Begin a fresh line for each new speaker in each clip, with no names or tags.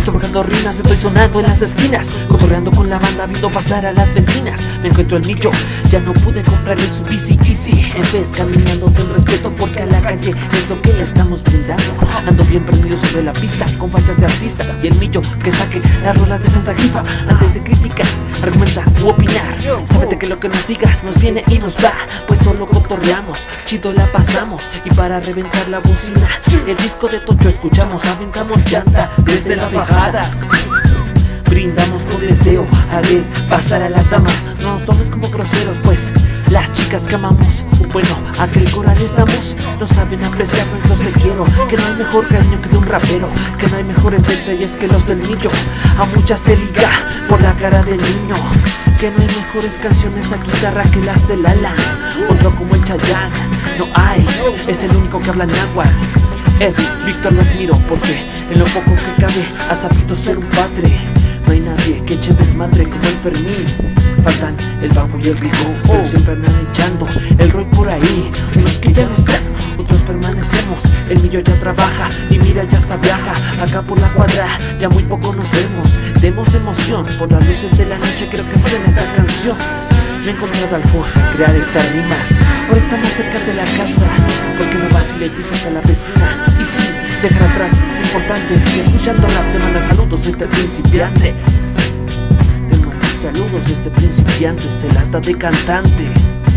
trabajando rimas, estoy sonando en las esquinas, cotorreando con la banda, viendo pasar a las vecinas. Me encuentro el millo, ya no pude comprarle su bici easy. En vez caminando con respeto, porque a la calle es lo que le estamos brindando. Ando bien prendido sobre la pista, con fachas de artista. Y el millo que saque las rolas de Santa Grifa, antes de criticar, argumentar u opinar. Sábete que lo que nos digas nos viene y nos va, pues solo cotorreamos, chido la pasamos. Y para reventar la bocina, el disco de Tocho escuchamos, aventamos llanta desde las bajadas. Brindamos con deseo a ver pasar a las damas. No nos tomes como groseros, pues las chicas que amamos, bueno, a que el coral estamos, no saben apreciar nuestros te quiero. Que no hay mejor cariño que de un rapero, que no hay mejores detalles que los del millo. A muchas se liga por la cara del niño, que no hay mejores canciones a guitarra que las del Alan. Otro como el Chayanne, no hay, es el único que habla náhuatl. Elvis, Víctor lo admiro porque en lo poco que cabe ha sabido ser un padre. No hay nadie que eche desmadre como el Fermín. Faltan el Babo y el Rigo, pero siempre andan echando el Roy por ahí. Unos que ya no están, otros permanecemos. El millo ya trabaja y mira ya hasta viaja. Acá por la cuadra ya muy poco nos vemos. Demos emoción por las luces de la noche, creo que es en esta canción. Me he encontrado al José a crear estas rimas. Ahora estamos cerca de la casa, porque no vas y le dices a la vecina. Y sí, dejar atrás lo importante. Sigue escuchando rap, te manda saludos este principiante. Te manda saludos este principiante, se las da de cantante.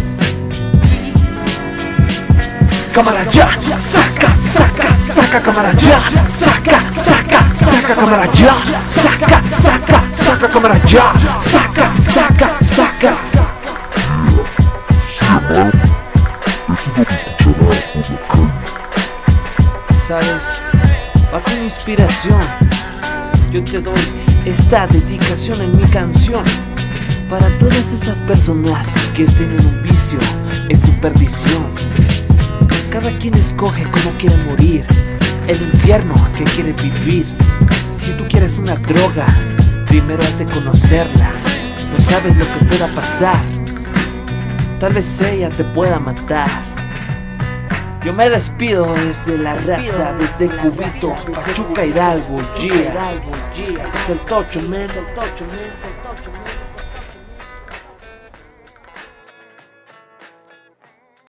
Cámara ya, saca, saca, saca, cámara ya, saca, saca, saca, cámara ya, saca, saca, saca, cámara ya, saca, saca, saca. Sabes, para tu inspiración, yo te doy esta dedicación en mi canción. Para todas esas personas que tienen un vicio, es su perdición. Cada quien escoge cómo quiere morir, el infierno que quiere vivir. Si tú quieres una droga, primero has de conocerla. No sabes lo que pueda pasar, tal vez ella te pueda matar. Yo me despido desde la raza, desde Cubito, Pachuca, Hidalgo, yeah. Es el Tocho, man.